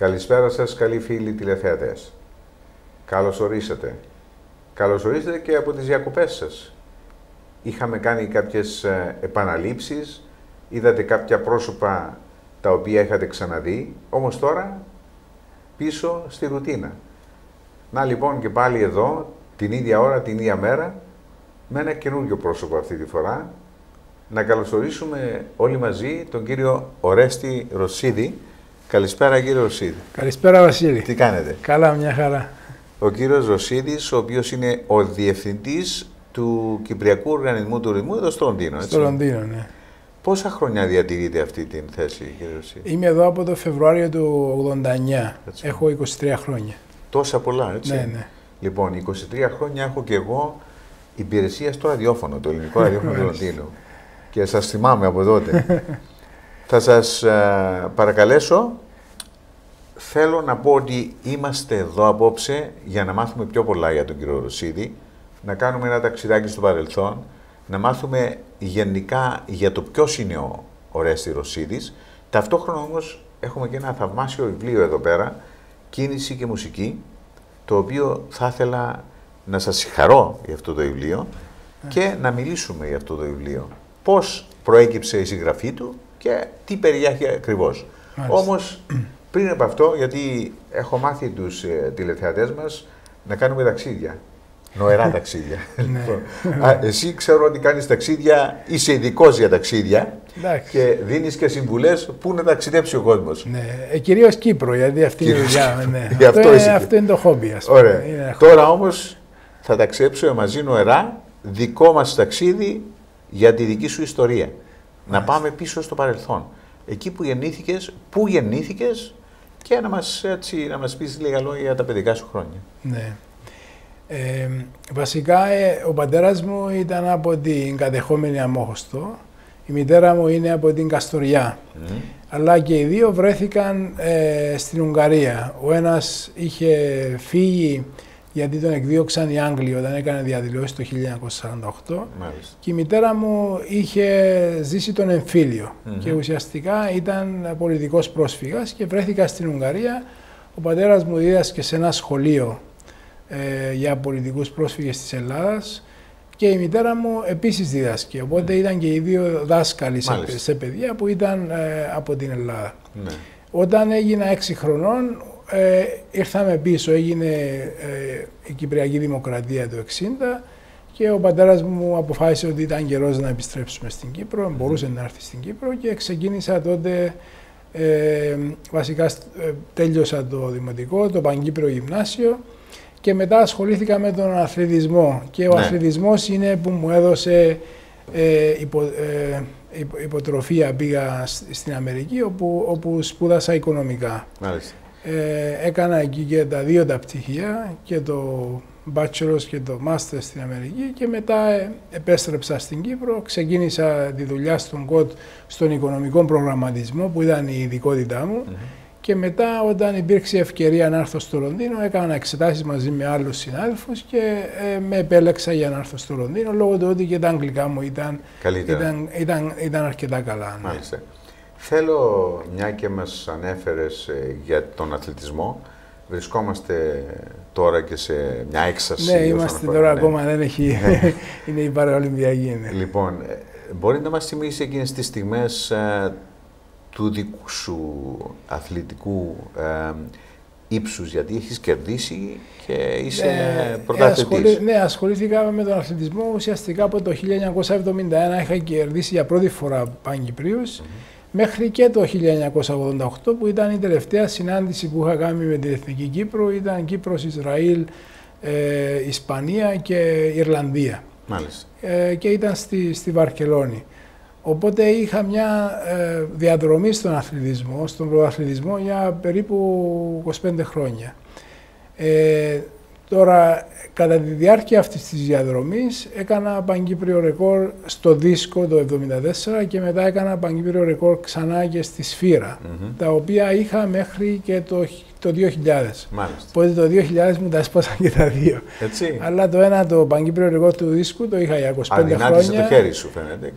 Καλησπέρα σας, καλοί φίλοι τηλεθεατές. Καλώς ορίσατε. Καλώς ορίσατε και από τις διακοπές σας. Είχαμε κάνει κάποιες επαναλήψεις, είδατε κάποια πρόσωπα τα οποία είχατε ξαναδεί, όμως τώρα πίσω στη ρουτίνα. Να λοιπόν και πάλι εδώ, την ίδια ώρα, την ίδια μέρα, με ένα καινούργιο πρόσωπο αυτή τη φορά, να καλωσορίσουμε όλοι μαζί τον κύριο Ορέστη Ρωσίδη. Καλησπέρα κύριε Ρωσίδη. Καλησπέρα Βασίλη. Τι κάνετε? Καλά, μια χαρά. Ο κύριος Ρωσίδης, ο οποίος είναι ο διευθυντής του Κυπριακού Οργανισμού Τουρισμού εδώ στο Λονδίνο, έτσι? Στο Λονδίνο, ναι. Πόσα χρόνια διατηρείτε αυτή την θέση, κύριε Ρωσίδη? Είμαι εδώ από το Φεβρουάριο του 89. Έτσι. Έχω 23 χρόνια. Τόσα πολλά, έτσι? Ναι, ναι. Λοιπόν, 23 χρόνια έχω και εγώ υπηρεσία στο ραδιόφωνο, το ελληνικό ραδιόφωνο του Λονδίνου. Και σας θυμάμαι από τότε. Θα σας παρακαλέσω, θέλω να πω ότι είμαστε εδώ απόψε για να μάθουμε πιο πολλά για τον κύριο Ρωσίδη, να κάνουμε ένα ταξιδάκι στο παρελθόν, να μάθουμε γενικά για το ποιος είναι ο Ορέστη Ρωσίδης. Ταυτόχρονα όμως έχουμε και ένα θαυμάσιο βιβλίο εδώ πέρα, Κίνηση και Μουσική, το οποίο θα ήθελα να σας συγχαρώ για αυτό το βιβλίο και να μιλήσουμε για αυτό το βιβλίο. Πώς προέκυψε η συγγραφή του και τι περιέχει ακριβώς. Όμως, πριν από αυτό, γιατί έχω μάθει τους τηλεθεατές μας να κάνουμε ταξίδια. Νοερά ταξίδια. Εσύ ξέρω ότι κάνεις ταξίδια, είσαι ειδικός για ταξίδια και δίνεις και συμβουλές πού να ταξιδέψει ο κόσμος. Ναι, κυρίως Κύπρο, γιατί αυτή είναι η δουλειά. Ναι. Αυτό είναι το χόμπι, ας πούμε. Ωραία. Τώρα όμως θα ταξιδέψουμε μαζί νοερά, δικό μας ταξίδι για τη δική σου ιστορία. Να πάμε πίσω στο παρελθόν. Εκεί που γεννήθηκες, πού γεννήθηκες και να μας πεις λίγα λόγια για τα παιδικά σου χρόνια. Ναι. Βασικά ο πατέρας μου ήταν από την κατεχόμενη Αμόχωστο, η μητέρα μου είναι από την Καστοριά, αλλά και οι δύο βρέθηκαν στην Ουγγαρία. Ο ένας είχε φύγει γιατί τον εκδίωξαν οι Άγγλοι όταν έκανε διαδηλώσεις το 1948. Μάλιστα. Και η μητέρα μου είχε ζήσει τον εμφύλιο και ουσιαστικά ήταν πολιτικός πρόσφυγας και βρέθηκα στην Ουγγαρία. Ο πατέρας μου δίδασκε σε ένα σχολείο για πολιτικούς πρόσφυγες της Ελλάδας και η μητέρα μου επίσης δίδασκε. Οπότε ήταν και οι δύο δάσκαλοι σε παιδιά που ήταν από την Ελλάδα. Ναι. Όταν έγινα 6 χρονών, ήρθαμε πίσω, έγινε η Κυπριακή Δημοκρατία το 1960 και ο πατέρας μου αποφάσισε ότι ήταν καιρός να επιστρέψουμε στην Κύπρο, μπορούσε να έρθει στην Κύπρο και ξεκίνησα τότε, βασικά τέλειωσα το δημοτικό, το Παγκύπριο Γυμνάσιο και μετά ασχολήθηκα με τον αθλητισμό και ο αθλητισμός είναι που μου έδωσε υποτροφία, πήγα στην Αμερική όπου σπούδασα οικονομικά. Μάλιστα. Έκανα εκεί και τα δύο τα πτυχία, και το bachelor's και το master στην Αμερική και μετά επέστρεψα στην Κύπρο, ξεκίνησα τη δουλειά στον ΚΟΤ στον οικονομικό προγραμματισμό που ήταν η ειδικότητά μου και μετά όταν υπήρξε ευκαιρία να έρθω στο Λονδίνο έκανα εξετάσεις μαζί με άλλους συνάδελφους και με επέλεξα για να έρθω στο Λονδίνο λόγω του ότι και τα αγγλικά μου ήταν αρκετά καλά. Ναι. Μάλιστα. Θέλω, μια και μας ανέφερες για τον αθλητισμό, βρισκόμαστε τώρα και σε μια έξαρση. Ναι, είμαστε τώρα ακόμα, δεν έχει, είναι η Παραολυμπιακή. Ναι. Λοιπόν, μπορεί να μας θυμίσει εκείνες τις στιγμές του δικού σου αθλητικού ύψους, γιατί έχεις κερδίσει και είσαι πρωταθλητής. Ναι, ασχολήθηκα με τον αθλητισμό ουσιαστικά από το 1971, είχα κερδίσει για πρώτη φορά Παγκυπρίους. Μέχρι και το 1988 που ήταν η τελευταία συνάντηση που είχα κάνει με την Εθνική Κύπρο, ήταν Κύπρος, Ισραήλ, Ισπανία και Ιρλανδία. Μάλιστα. Και ήταν στη Βαρκελόνη. Οπότε είχα μια διαδρομή στον αθλητισμό, στον πρωταθλητισμό για περίπου 25 χρόνια. Τώρα, κατά τη διάρκεια αυτής της διαδρομής έκανα παγκύπριο ρεκόρ στο δίσκο το 1974 και μετά έκανα παγκύπριο ρεκόρ ξανά και στη σφύρα, τα οποία είχα μέχρι και το 2000. Μάλιστα. Οπότε το 2000 μου τα έσπασαν και τα δύο. Έτσι. Αλλά το παγκύπριο ρεκόρ του δίσκου το είχα για 25 χρόνια. Αδυνάτησε το χέρι σου φαίνεται.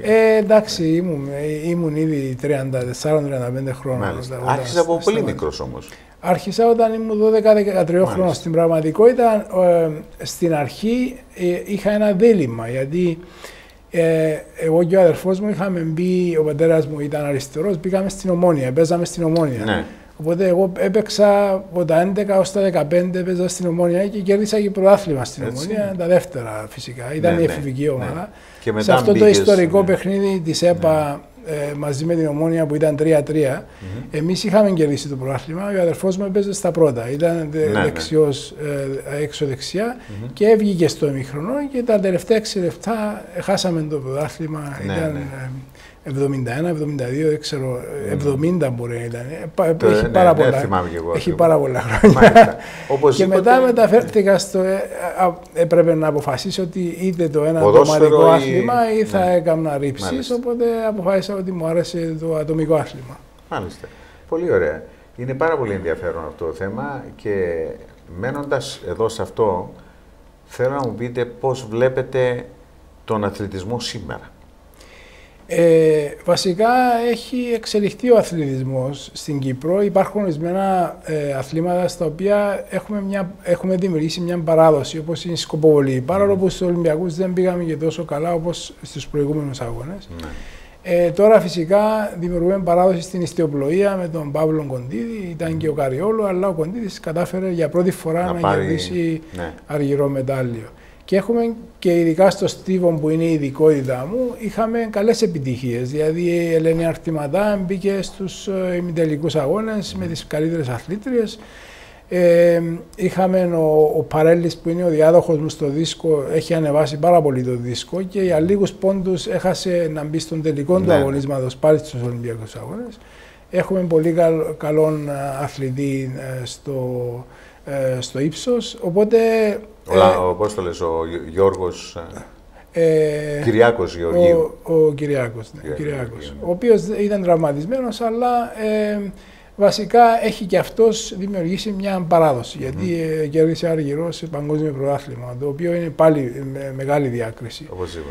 Εντάξει, ήμουν ήδη 34-35 χρόνια. Άρχισα από πολύ μικρός όμως. Άρχισα όταν ήμουν 12-13 χρόνια. Στην πραγματικότητα, στην αρχή είχα ένα δίλημμα, γιατί εγώ και ο αδερφός μου είχαμε μπει, ο πατέρας μου ήταν αριστερός, πήγαμε στην Ομόνια, παίζαμε στην Ομόνια. Ναι. Οπότε εγώ έπαιξα από τα 11 ως τα 15, έπαιζα στην Ομόνια και κέρδισα και πρωτάθλημα στην Ομόνια, τα δεύτερα φυσικά, ήταν η εφηβική ομάδα. Και σε αυτό το ιστορικό παιχνίδι της ΕΠΑ, μαζί με την Ομόνια που ήταν 3-3, εμείς είχαμε κερδίσει το πρωτάθλημα, ο αδερφός μου έπαιζε στα πρώτα, ήταν δεξιός έξω δεξιά και έβγηκε στο ημίχρονο και τα τελευταία 6 λεπτά χάσαμε το πρωτάθλημα, ήταν 71-72, δεν ξέρω, 70 μπορεί να ήταν. Έχει πάρα πολλά, έχει πάρα πολλά χρόνια. Και μετά μεταφέρθηκα στο. Έπρεπε να αποφασίσω ότι είτε το ένα ατομικό άθλημα ή θα έκανα ρήψεις. Οπότε αποφάσισα ότι μου άρεσε το ατομικό άθλημα. Μάλιστα. Πολύ ωραία. Είναι πάρα πολύ ενδιαφέρον αυτό το θέμα και μένοντας εδώ σε αυτό, θέλω να μου πείτε πώς βλέπετε τον αθλητισμό σήμερα. Βασικά έχει εξελιχθεί ο αθλητισμός στην Κύπρο. Υπάρχουν ορισμένα αθλήματα στα οποία έχουμε δημιουργήσει μια παράδοση, όπως είναι η σκοποβολή. Παρόλο που στους Ολυμπιακούς δεν πήγαμε και τόσο καλά όπως στους προηγούμενους αγώνες. Τώρα φυσικά δημιουργούμε παράδοση στην ιστιοπλοεία με τον Παύλο Κοντίδη, ήταν και ο Καριόλου, αλλά ο Κοντίδης κατάφερε για πρώτη φορά να κερδίσει αργυρό μετάλλιο. Και έχουμε και ειδικά στο στίβο που είναι η ειδικότητά μου, είχαμε καλές επιτυχίες. Δηλαδή η Ελένη Αρτηματά μπήκε στους ημιτελικούς αγώνες με τις καλύτερες αθλήτριες. Είχαμε ο Παρέλης που είναι ο διάδοχος μου στο δίσκο, έχει ανεβάσει πάρα πολύ το δίσκο και για λίγους πόντους έχασε να μπει στον τελικό του αγωνίσματος πάλι στους Ολυμπιακούς αγώνες. Έχουμε πολύ καλόν αθλητή στο ύψος, οπότε... Πώς το λες, ο Γιώργος Κυριάκος Γεωργίου. Ο Κυριάκος, ναι, Κυριάκος, ο οποίος ήταν τραυματισμένος, αλλά βασικά έχει και αυτός δημιουργήσει μια παράδοση, γιατί κέρδισε αργυρό σε παγκόσμιο πρωτάθλημα, το οποίο είναι πάλι μεγάλη διάκριση.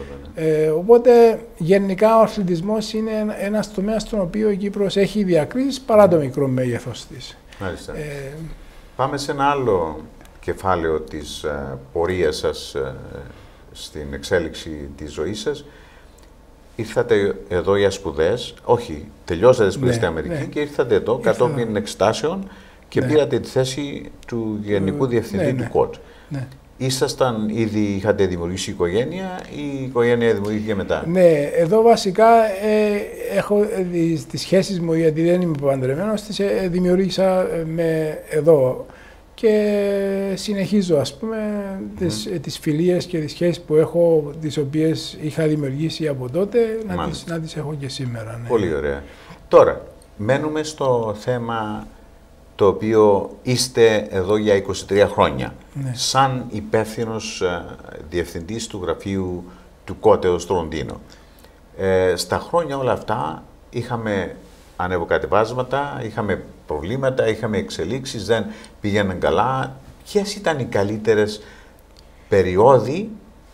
Οπότε γενικά ο αθλητισμός είναι ένας τομέας στον οποίο η Κύπρος έχει διακρίσεις παρά το μικρό μέγεθος της. Μάλιστα. Πάμε σε ένα άλλο κεφάλαιο της πορείας σας στην εξέλιξη της ζωής σας. Ήρθατε εδώ για σπουδές, όχι, τελειώσατε σπουδές στην Αμερική και ήρθατε εδώ κατόπιν εξετάσεων και πήρατε τη θέση του Γενικού Διευθυντή του ΚΟΤ. Ήσασταν ήδη, είχατε δημιουργήσει οικογένεια ή η οικογένεια δημιουργήθηκε μετά? Ναι, εδώ βασικά έχω τις σχέσεις μου, γιατί δεν είμαι παντρεμένος, τις δημιούργησα εδώ και συνεχίζω, ας πούμε, τις φιλίες και τις σχέσεις που έχω, τις οποίες είχα δημιουργήσει από τότε, να τις έχω και σήμερα. Ναι. Πολύ ωραία. Τώρα, μένουμε στο θέμα το οποίο είστε εδώ για 23 χρόνια, σαν υπεύθυνος διευθυντής του γραφείου του ΚΟΤ εδώ στο Λονδίνο. Στα χρόνια όλα αυτά είχαμε ανεβοκατεβάσματα, είχαμε προβλήματα, είχαμε εξελίξεις, δεν πήγαιναν καλά. Ποιες ήταν οι καλύτερες περιόδοι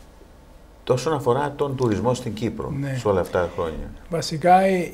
όσον αφορά τον τουρισμό στην Κύπρο σε όλα αυτά τα χρόνια? Βασικά,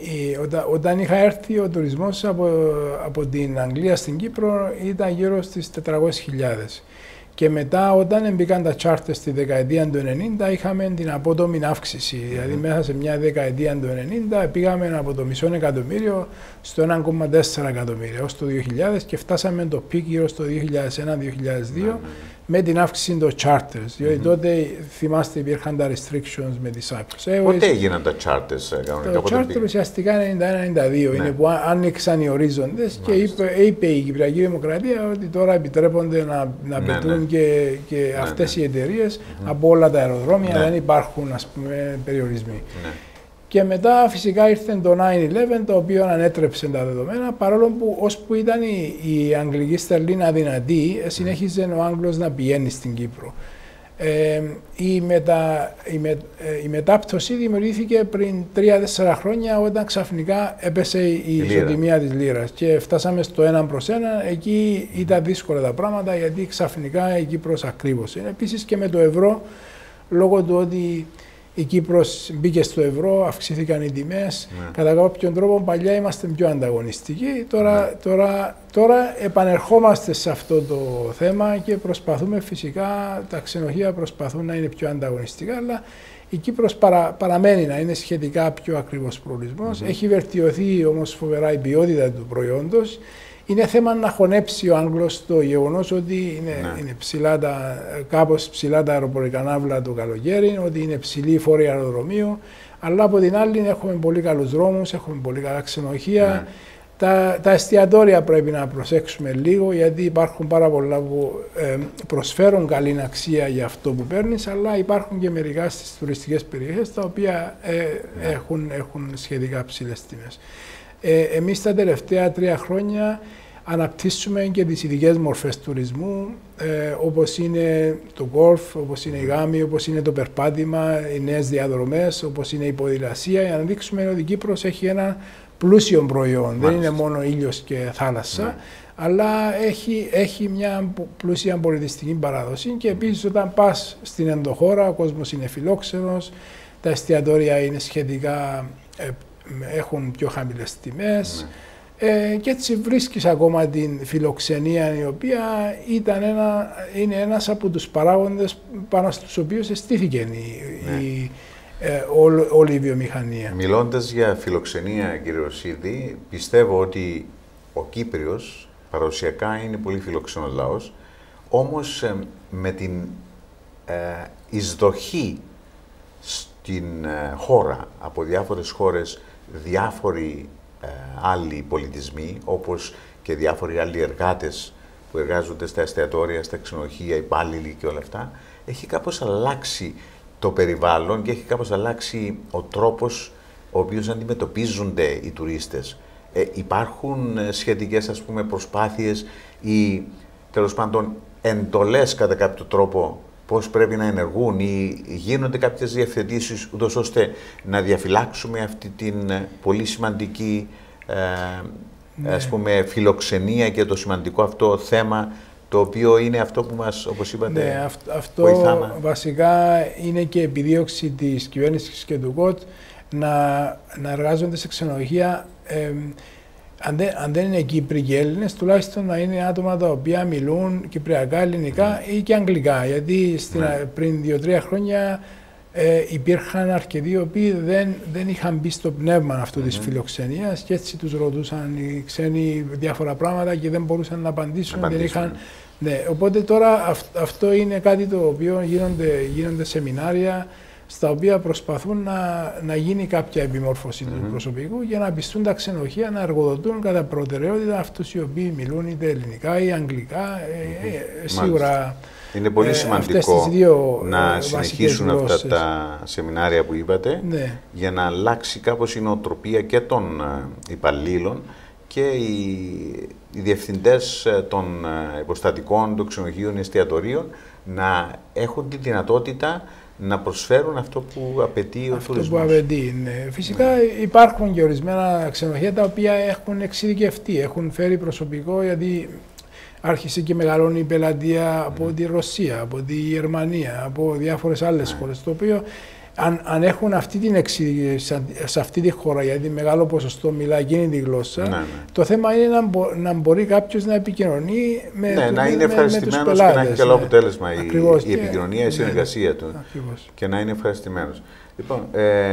όταν είχα έρθει ο τουρισμός από την Αγγλία στην Κύπρο ήταν γύρω στις 400.000. Και μετά, όταν μπήκαν τα charters στη δεκαετία του 90, είχαμε την απότομη αύξηση. Δηλαδή, μέσα σε μια δεκαετία του 90 πήγαμε από το μισό εκατομμύριο στο 1,4 εκατομμύρια ως το 2000 και φτάσαμε το πικ γύρω στο 2001-2002 με την αύξηση των charters. Διότι τότε, θυμάστε, υπήρχαν τα restrictions με τις Cyprus Airways. Πότε έγιναν τα charters? Το charter ουσιαστικά 91-92 είναι που άνοιξαν οι ορίζοντες και είπε η Κυπριακή Δημοκρατία ότι τώρα επιτρέπονται να πετούν και αυτές οι εταιρείες από όλα τα αεροδρόμια, δεν υπάρχουν, ας πούμε, περιορισμοί. Και μετά φυσικά ήρθε το 9-11, το οποίο ανέτρεψε τα δεδομένα, παρόλο που ώσπου ήταν η αγγλική στερλίνα δυνατή, συνέχιζε ο Άγγλος να πηγαίνει στην Κύπρο. Η μετάπτωση δημιουργήθηκε πριν 3-4 χρόνια, όταν ξαφνικά έπεσε η ισοτιμία της λίρας και φτάσαμε στο 1/1. Εκεί ήταν δύσκολα τα πράγματα, γιατί ξαφνικά η Κύπρος ακρίβωσε. Επίσης και με το ευρώ, λόγω του ότι η Κύπρος μπήκε στο ευρώ, αυξήθηκαν οι τιμές. Κατά κάποιον τρόπο παλιά είμαστε πιο ανταγωνιστικοί. Τώρα επανερχόμαστε σε αυτό το θέμα και προσπαθούμε φυσικά, τα ξενοδοχεία προσπαθούν να είναι πιο ανταγωνιστικά, αλλά η Κύπρος παραμένει να είναι σχετικά πιο ακριβός προορισμός. Έχει βελτιωθεί όμως φοβερά η ποιότητα του προϊόντος. Είναι θέμα να χωνέψει ο Άγγλος το γεγονός ότι είναι κάπως ψηλά τα αεροπορικά ναύλα το καλοκαίρι, ότι είναι ψηλή η φόρη αεροδρομίου, αλλά από την άλλη έχουμε πολύ καλούς δρόμους, έχουμε πολύ καλά ξενοδοχεία. Τα εστιατόρια πρέπει να προσέξουμε λίγο, γιατί υπάρχουν πάρα πολλά που προσφέρουν καλή αξία για αυτό που παίρνεις, αλλά υπάρχουν και μερικά στις τουριστικές περιοχές τα οποία έχουν σχετικά ψηλές τιμές. Εμείς τα τελευταία 3 χρόνια αναπτύσσουμε και τις ειδικές μορφές τουρισμού, όπως είναι το γκολφ, όπως είναι η γάμη, όπως είναι το περπάτημα, οι νέες διαδρομές, όπως είναι η ποδηλασία, για να δείξουμε ότι η Κύπρος έχει ένα πλούσιο προϊόν. Μάλιστα. Δεν είναι μόνο ήλιος και θάλασσα, αλλά έχει μια πλούσια πολιτιστική παράδοση και επίσης όταν πας στην ενδοχώρα ο κόσμος είναι φιλόξενος, τα εστιατόρια είναι σχετικά, έχουν πιο χαμηλές τιμές και έτσι βρίσκεις ακόμα την φιλοξενία, η οποία είναι ένας από τους παράγοντες πάνω στους οποίους εστήθηκε όλη η βιομηχανία. Μιλώντας για φιλοξενία, κύριε Ρωσίδη, πιστεύω ότι ο Κύπριος παραδοσιακά είναι πολύ φιλοξενός λαός, όμως με την εισδοχή στην χώρα από διάφορες χώρες, διάφοροι άλλοι πολιτισμοί, όπως και διάφοροι άλλοι εργάτες που εργάζονται στα εστιατόρια, στα ξενοδοχεία, υπάλληλοι και όλα αυτά, έχει κάπως αλλάξει το περιβάλλον και έχει κάπως αλλάξει ο τρόπος ο οποίος αντιμετωπίζονται οι τουρίστες. Υπάρχουν σχετικές, ας πούμε, προσπάθειες ή τέλος πάντων εντολές κατά κάποιο τρόπο πώς πρέπει να ενεργούν ή γίνονται κάποιες διευθετήσεις ούτως ώστε να διαφυλάξουμε αυτή την πολύ σημαντική ας πούμε, φιλοξενία και το σημαντικό αυτό θέμα, το οποίο είναι αυτό που μας, όπως είπατε, αυτό βοηθάμε. Βασικά είναι και επιδίωξη της κυβέρνησης και του ΚΟΤ να εργάζονται σε ξενοδοχεία, αν δεν είναι Κύπροι και Έλληνες, τουλάχιστον να είναι άτομα τα οποία μιλούν κυπριακά, ελληνικά ή και αγγλικά. Γιατί πριν 2-3 χρόνια υπήρχαν αρκετοί οι οποίοι δεν είχαν μπει στο πνεύμα αυτού της φιλοξενίας και έτσι τους ρωτούσαν οι ξένοι διάφορα πράγματα και δεν μπορούσαν να απαντήσουν. Οπότε τώρα αυτό είναι κάτι το οποίο γίνονται σεμινάρια στα οποία προσπαθούν να γίνει κάποια επιμόρφωση του προσωπικού για να πιστούν τα ξενοδοχεία να εργοδοτούν κατά προτεραιότητα αυτούς οι οποίοι μιλούν είτε ελληνικά ή αγγλικά. Σίγουρα είναι πολύ σημαντικό να συνεχίσουν αυτά τα σεμινάρια που είπατε, για να αλλάξει κάπως η νοοτροπία και των υπαλλήλων και οι διευθυντές των υποστατικών, των ξενοδοχείων, εστιατορίων να έχουν τη δυνατότητα να προσφέρουν αυτό που απαιτεί ο τουρισμός. Αυτό που απαιτεί, Φυσικά υπάρχουν και ορισμένα ξενοδοχεία τα οποία έχουν εξειδικευτεί, έχουν φέρει προσωπικό, γιατί άρχισε και μεγαλώνει η πελατεία από τη Ρωσία, από τη Γερμανία, από διάφορες άλλες χώρες, το οποίο αν έχουν αυτή την εξειδικεύση σε αυτή τη χώρα, γιατί μεγάλο ποσοστό μιλά εκείνη τη γλώσσα, το θέμα είναι να μπορεί κάποιος να επικοινωνεί με τους πελάτες. Να είναι ευχαριστημένος και να έχει καλό αποτέλεσμα η επικοινωνία, η συνεργασία του. Και να είναι ευχαριστημένος. Λοιπόν,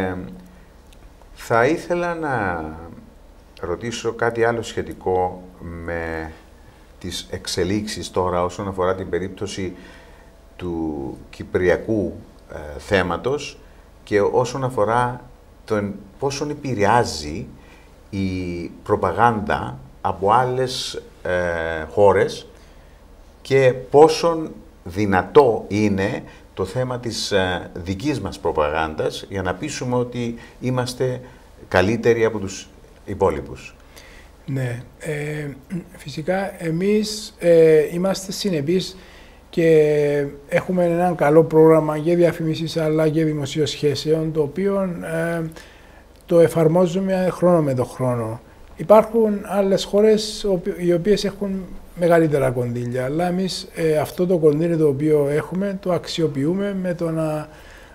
θα ήθελα να ρωτήσω κάτι άλλο σχετικό με τις εξελίξεις τώρα όσον αφορά την περίπτωση του κυπριακού θέματος και όσον αφορά τον πόσον επηρεάζει η προπαγάνδα από άλλες χώρες και πόσον δυνατό είναι το θέμα της δικής μας προπαγάνδας για να πείσουμε ότι είμαστε καλύτεροι από τους υπόλοιπους. Ναι, φυσικά εμείς είμαστε συνεπείς και έχουμε ένα καλό πρόγραμμα για διαφημίσεις αλλά και δημοσίων σχέσεων, το οποίο το εφαρμόζουμε χρόνο με το χρόνο. Υπάρχουν άλλες χώρες οι οποίες έχουν μεγαλύτερα κονδύλια, αλλά εμείς αυτό το κονδύλι το οποίο έχουμε το αξιοποιούμε με το να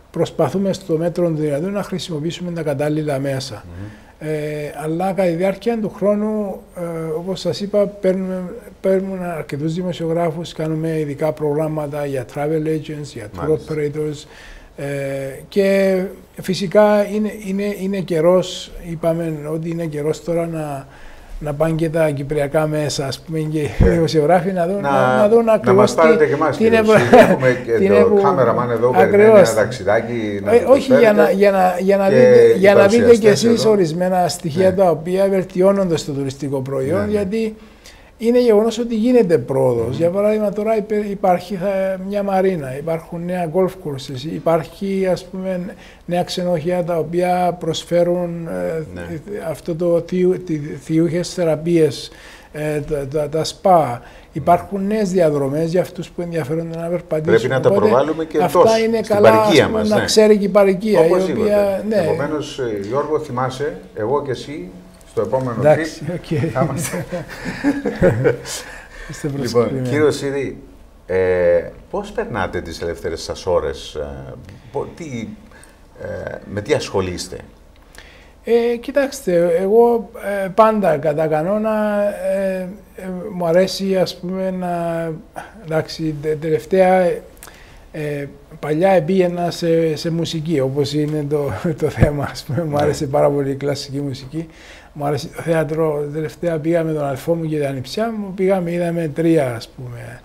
προσπαθούμε στο μέτρο του δυνατού να χρησιμοποιήσουμε τα κατάλληλα μέσα. Αλλά κατά τη διάρκεια του χρόνου, όπως σας είπα, παίρνουμε αρκετούς δημοσιογράφους, κάνουμε ειδικά προγράμματα για travel agents, για tour operators, και φυσικά είναι καιρός, είπαμε ότι είναι καιρός τώρα να πάνε και τα κυπριακά μέσα, ας πούμε, και οι δημοσιογράφοι να δουν ακριβώς. Να μας πάρετε και εμάς, έχουμε και το κάμεραμαν εδώ, περιμένει ένα ταξιδάκι. Όχι, για να δείτε και εσείς ορισμένα στοιχεία τα οποία βελτιώνονται στο τουριστικό προϊόν, γιατί είναι γεγονός ότι γίνεται πρόοδος. Για παράδειγμα, τώρα υπάρχει μια μαρίνα, υπάρχουν νέα golf courses, υπάρχει, ας πούμε, νέα ξενοδοχεία τα οποία προσφέρουν αυτό θειούχες θεραπείες, τα σπα. Υπάρχουν νέες διαδρομές για αυτούς που ενδιαφέρονται να περπατήσουν. Πρέπει να τα προβάλλουμε και αυτά είναι στην καλά, παροικία μας. να ξέρει και η παροικία. Οπωσδήποτε. Επομένως, Γιώργο, θυμάσαι, εγώ και εσύ, στο επόμενο trip θα είμαστε. Λοιπόν, κύριε Οσύρη, πώς περνάτε τις ελεύθερες σας ώρες, με τι ασχολείστε? Κοιτάξτε, εγώ πάντα κατά κανόνα μου αρέσει, ας πούμε, εντάξει, τελευταία παλιά πήγαινα σε μουσική, όπως είναι το θέμα, ας πούμε. Μου άρεσε πάρα πολύ η κλασική μουσική. Μου άρεσε το θέατρο. Τελευταία πήγα με τον αδελφό μου και την ανιψιά μου. Είδαμε 3, ας πούμε,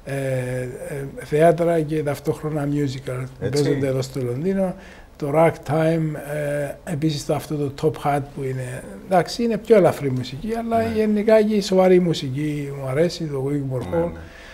θέατρα και ταυτόχρονα musical που παίζονται εδώ στο Λονδίνο. Το Ragtime, επίσης αυτό το Top Hat που είναι, εντάξει, είναι πιο ελαφρύ μουσική, αλλά γενικά και η σοβαρή μουσική μου αρέσει, το Wigmore Hall.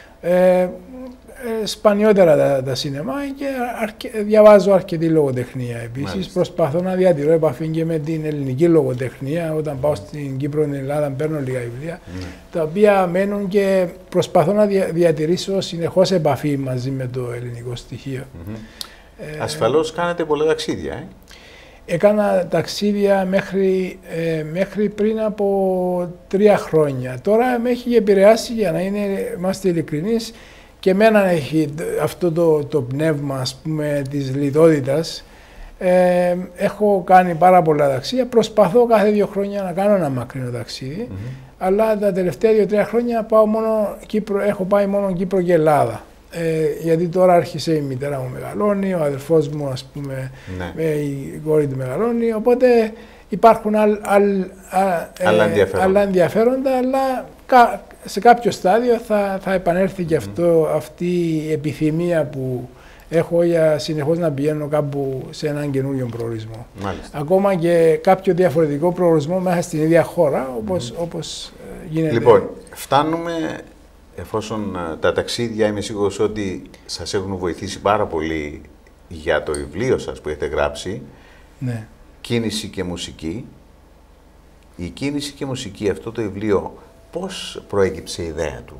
Σπανιότερα τα σινεμά και διαβάζω αρκετή λογοτεχνία επίσης. Προσπαθώ να διατηρώ επαφή και με την ελληνική λογοτεχνία. Όταν πάω στην Κύπρο, στην Ελλάδα, παίρνω λίγα βιβλία, τα οποία μένουν και προσπαθώ να διατηρήσω συνεχώς επαφή μαζί με το ελληνικό στοιχείο. Ασφαλώς κάνετε πολλά ταξίδια, Έκανα ταξίδια μέχρι πριν από 3 χρόνια. Τώρα με έχει επηρεάσει, για να είμαστε ειλικρινείς, και εμένα έχει αυτό το πνεύμα, ας πούμε, της λιτότητας. Έχω κάνει πάρα πολλά ταξίδια. Προσπαθώ κάθε 2 χρόνια να κάνω ένα μακρινό ταξίδι. Αλλά τα τελευταία 2-3 χρόνια έχω πάει μόνο Κύπρο και Ελλάδα. Γιατί τώρα άρχισε η μητέρα μου μεγαλώνει, ο αδελφός μου, ας πούμε, η κόρη του μεγαλώνει. Οπότε υπάρχουν άλλα ενδιαφέροντα, αλλά σε κάποιο στάδιο θα επανέλθει και αυτή η επιθυμία που έχω για συνεχώς να πηγαίνω κάπου σε έναν καινούριο προορισμό. Μάλιστα. Ακόμα και κάποιο διαφορετικό προορισμό μέσα στην ίδια χώρα, όπως γίνεται. Λοιπόν, φτάνουμε, εφόσον τα ταξίδια είμαι σίγουρος ότι σας έχουν βοηθήσει πάρα πολύ για το βιβλίο σας που έχετε γράψει, «Κίνηση και μουσική». Η κίνηση και μουσική, αυτό το βιβλίο, πώς προέκυψε η ιδέα του?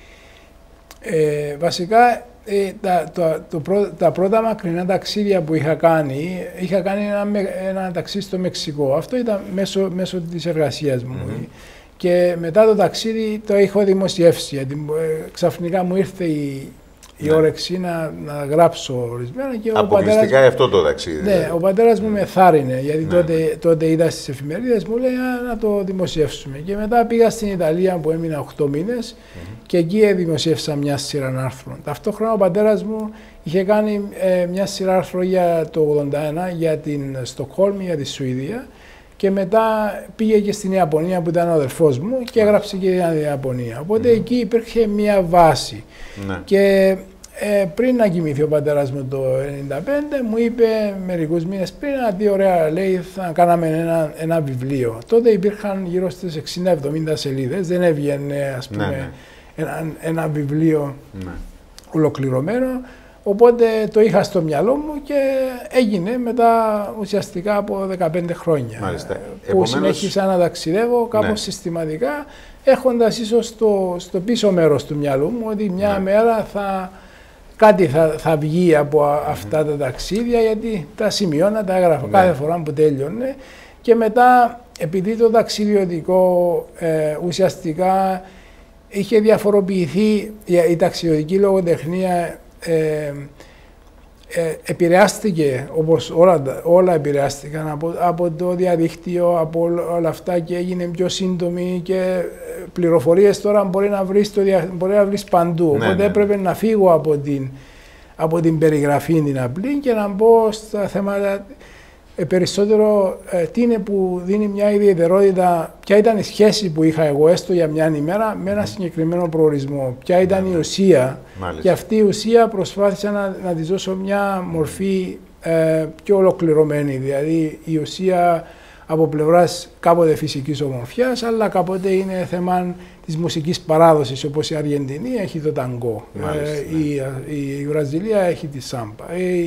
Βασικά, τα πρώτα μακρινά ταξίδια που είχα κάνει ένα ταξίδι στο Μεξικό. Αυτό ήταν μέσω της εργασίας μου. Και μετά το ταξίδι το έχω δημοσιεύσει, γιατί ξαφνικά μου ήρθε η όρεξη να γράψω ορισμένα. Αποκλειστικά αυτό το ταξίδι. Ναι, ο πατέρας μου με θάρρυνε, γιατί τότε είδα στις εφημερίδες, μου λέει να το δημοσιεύσουμε. Και μετά πήγα στην Ιταλία που έμεινα 8 μήνες και εκεί δημοσιεύσα μια σειρά άρθρων. Ταυτόχρονα ο πατέρας μου είχε κάνει μια σειρά άρθρων για το 1981 για την Στοκχόλμη, για τη Σουηδία. Και μετά πήγε και στην Ιαπωνία που ήταν ο αδελφός μου και έγραψε και την Ιαπωνία. Οπότε εκεί υπήρχε μια βάση. Και πριν να κοιμηθεί ο πατέρας μου το 1995, μου είπε μερικούς μήνες πριν, τι ωραία, λέει, θα κάναμε ένα βιβλίο. Τότε υπήρχαν γύρω στις 60-70 σελίδες, δεν έβγαινε, ας πούμε, ένα βιβλίο ολοκληρωμένο. Οπότε το είχα στο μυαλό μου και έγινε μετά ουσιαστικά από 15 χρόνια. Μάλιστα. Που Επομένως, συνέχισα να ταξιδεύω κάπως συστηματικά, έχοντας ίσως στο πίσω μέρος του μυαλού μου ότι μια μέρα κάτι θα βγει από αυτά τα ταξίδια, γιατί τα σημειώνα, τα έγραφα κάθε φορά που τέλειωνε. Και μετά, επειδή το ταξιδιωτικό ουσιαστικά είχε διαφοροποιηθεί, η ταξιδιωτική λογοτεχνία επηρεάστηκε, όπως όλα επηρεάστηκαν από το διαδίκτυο, από όλα αυτά και έγινε πιο σύντομη και πληροφορίες τώρα μπορεί να βρεις παντού. Ναι, Οπότε έπρεπε να φύγω από την περιγραφή την απλή και να μπω στα θέματα περισσότερο τι είναι που δίνει μια ιδιαιτερότητα, ποια ήταν η σχέση που είχα εγώ έστω για μια ημέρα με ένα συγκεκριμένο προορισμό, ποια ήταν η ουσία. Μάλιστα. Και αυτή η ουσία προσπάθησα να της δώσω μια μορφή πιο ολοκληρωμένη, δηλαδή η ουσία από πλευράς κάποτε φυσικής ομορφιάς, αλλά κάποτε είναι θέμα της μουσικής παράδοσης, όπως η Αργεντινή έχει το ταγκό, η Βραζιλία έχει τη σάμπα,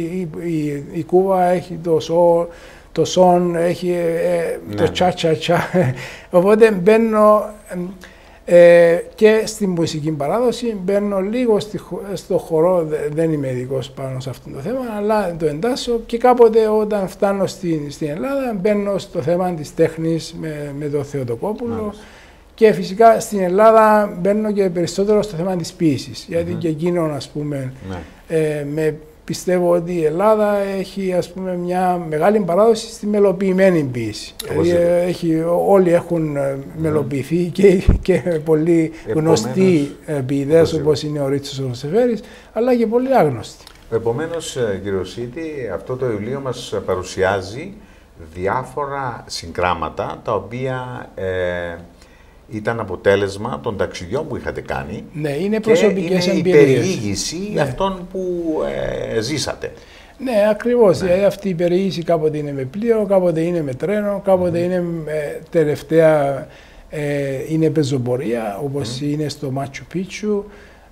η Κούβα έχει το σον, έχει το τσά-τσά-τσά. Οπότε μπαίνω και στη μουσική παράδοση, μπαίνω λίγο στο χορό, δεν είμαι ειδικός πάνω σε αυτό το θέμα, αλλά το εντάσσω και κάποτε όταν φτάνω στην Ελλάδα μπαίνω στο θέμα της τέχνης με τον Θεοτοκόπουλο. Και φυσικά στην Ελλάδα μπαίνω και περισσότερο στο θέμα της ποίησης, γιατί και εκείνο, ας πούμε, πιστεύω ότι η Ελλάδα έχει, ας πούμε, μια μεγάλη παράδοση στη μελοποιημένη ποίηση. Όλοι έχουν μελοποιηθεί και πολλοί γνωστοί ποιητές όπως είναι ο Ρίτσος ο Ροσεφέρης, αλλά και πολλοί άγνωστοι. Επομένως, κύριε Οσίτη, αυτό το βιβλίο μας παρουσιάζει διάφορα συγκράματα τα οποία ήταν αποτέλεσμα των ταξιδιών που είχατε κάνει. Ναι, είναι προσωπικές εμπειρίες. Είναι η περιήγηση αυτών που ζήσατε. Ναι, ακριβώς. Δηλαδή αυτή η περιήγηση κάποτε είναι με πλοίο, κάποτε είναι με τρένο, κάποτε είναι τελευταία είναι πεζοπορία, όπως είναι στο Μάτσου Πίτσου.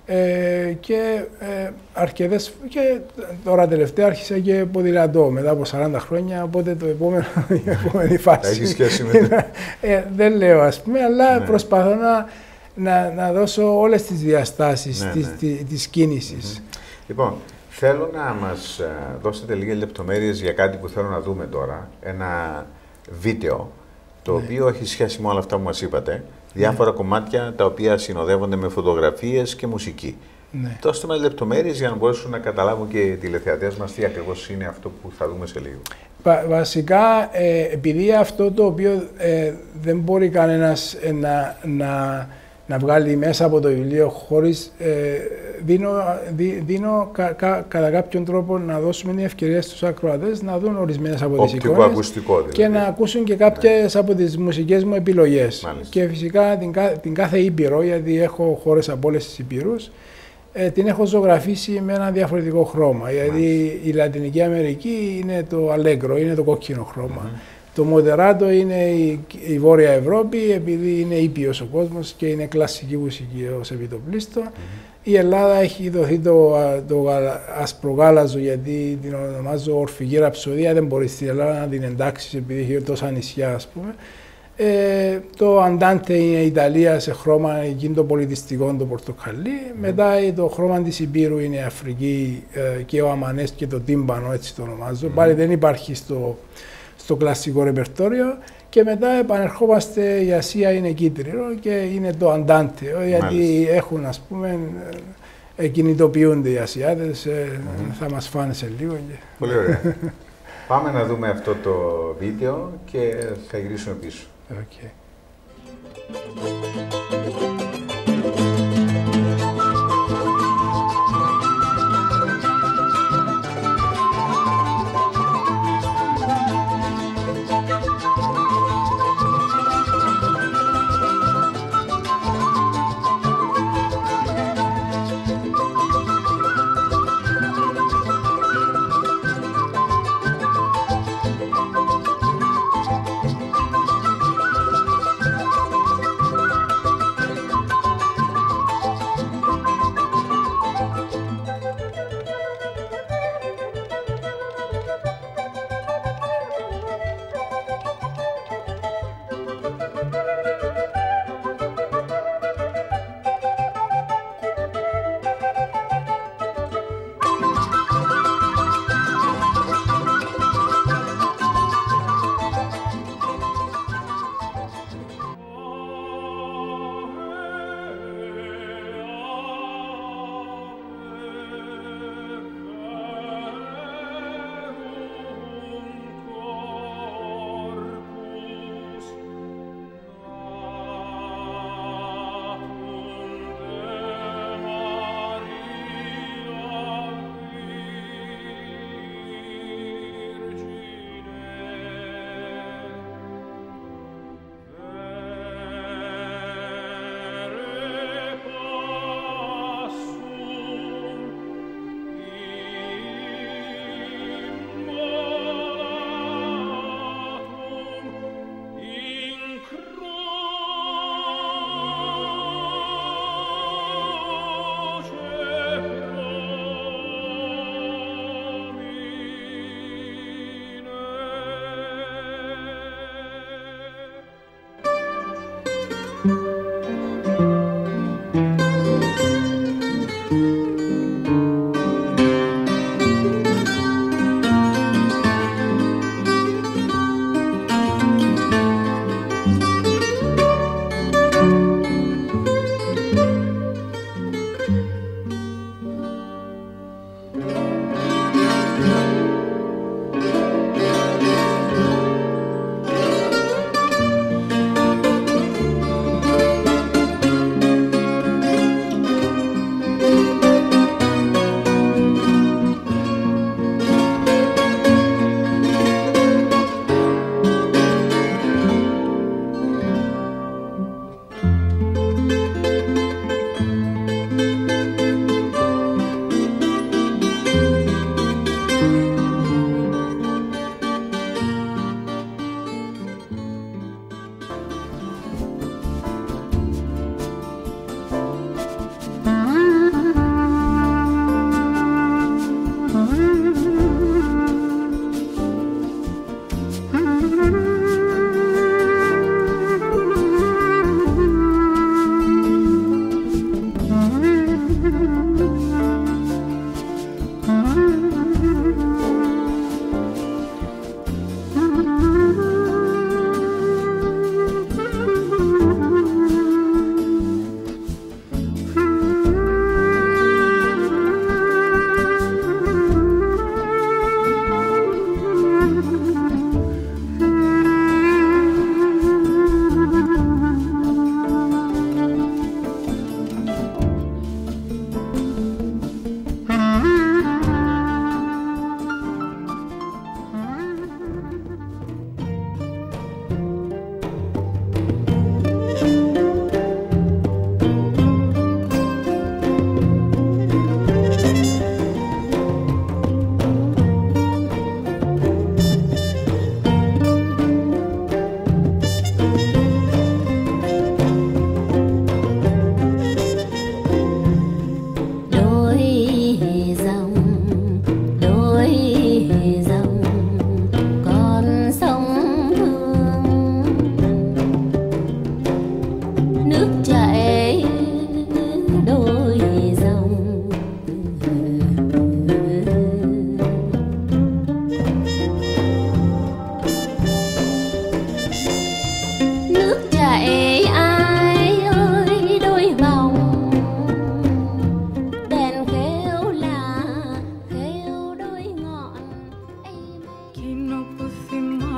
Και αρκετές, και τώρα τελευταία άρχισα και ποδηλατώ μετά από 40 χρόνια, οπότε η επόμενη φάση. Έχει σχέση με δεν λέω, ας πούμε, αλλά προσπαθώ να δώσω όλες τις διαστάσεις της κίνησης. Λοιπόν, θέλω να μας δώσετε λίγες λεπτομέρειες για κάτι που θέλω να δούμε τώρα, ένα βίντεο, το οποίο έχει σχέση με όλα αυτά που μας είπατε. Διάφορα κομμάτια τα οποία συνοδεύονται με φωτογραφίες και μουσική. Δώστε μας λεπτομέρειες για να μπορέσουν να καταλάβουν και οι τηλεθεατές μας τι ακριβώς είναι αυτό που θα δούμε σε λίγο. Βασικά, επειδή αυτό το οποίο δεν μπορεί κανένας να βγάλει μέσα από το βιβλίο χωρίς, δίνω κατά κάποιον τρόπο να δώσουμε την ευκαιρία στους ακροατές να δουν ορισμένες από τις εικόνες δηλαδή. Και να ακούσουν και κάποιες από τις μουσικές μου επιλογές. Μάλιστα. Και φυσικά την κάθε ήπειρο, γιατί έχω χώρες από όλες τις ήπειρους, την έχω ζωγραφίσει με ένα διαφορετικό χρώμα. Γιατί η Λατινική Αμερική είναι το αλέγκρο, είναι το κόκκινο χρώμα. Το μοντεράτο είναι η Βόρεια Ευρώπη, επειδή είναι ήπιος ο κόσμος και είναι κλασική μουσική ως επιτοπλίστων. Η Ελλάδα έχει δοθεί το ασπρογάλαζο, γιατί την ονομάζω ορφική ραψοδία, δεν μπορεί στην Ελλάδα να την εντάξεις επειδή έχει τόσα νησιά, ας πούμε. Το αντάντε είναι η Ιταλία σε χρώμα εκείνο το πολιτιστικό, το πορτοκαλί. Μετά το χρώμα της Υπήρου είναι η Αφρική και ο αμανές και το τύμπανο, έτσι το ονομάζω. Πάλι δεν υπάρχει στο κλασικό ρεπερτόριο. Και μετά επανερχόμαστε, η Ασία είναι κίτρινο και είναι το αντάντε, γιατί έχουν, ας πούμε, κινητοποιούνται οι Ασιάτες, θα μας φάνε σε λίγο. Πολύ ωραία. Πάμε να δούμε αυτό το βίντεο και θα γυρίσουμε πίσω. Okay.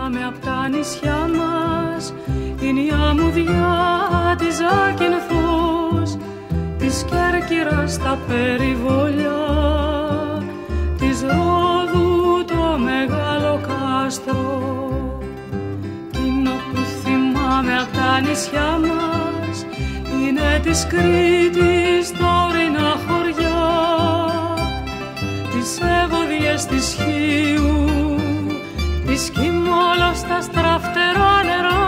θυμάμαι απ' τα νησιά μας, η νιά μου διά της Ζάκυνθος, της Κέρκυρας τα περιβόλια, της Ρόδου το μεγάλο κάστρο. Εκείνο που θυμάμαι απ' τα νησιά μας είναι της Κρήτης τα ορεινά χωριά, τις έβοδιες της Χίου, της Κιμόλος τα στραφτερά νερά,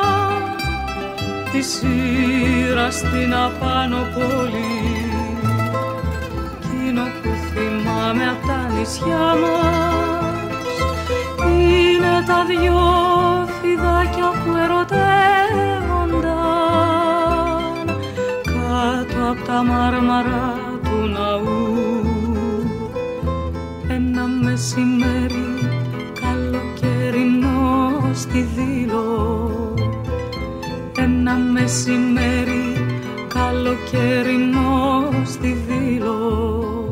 της Σύρας στην απάνω πόλη. Εκείνο που θυμάμαι απ' τα νησιά μας είναι τα δυο φιδάκια που ερωτεύονταν κάτω απ' τα μάρμαρα του ναού. Ένα μεσημέρι καλοκαιρινό στη Δήλο, ένα μεσημέρι καλοκαιρινό στη Δήλο.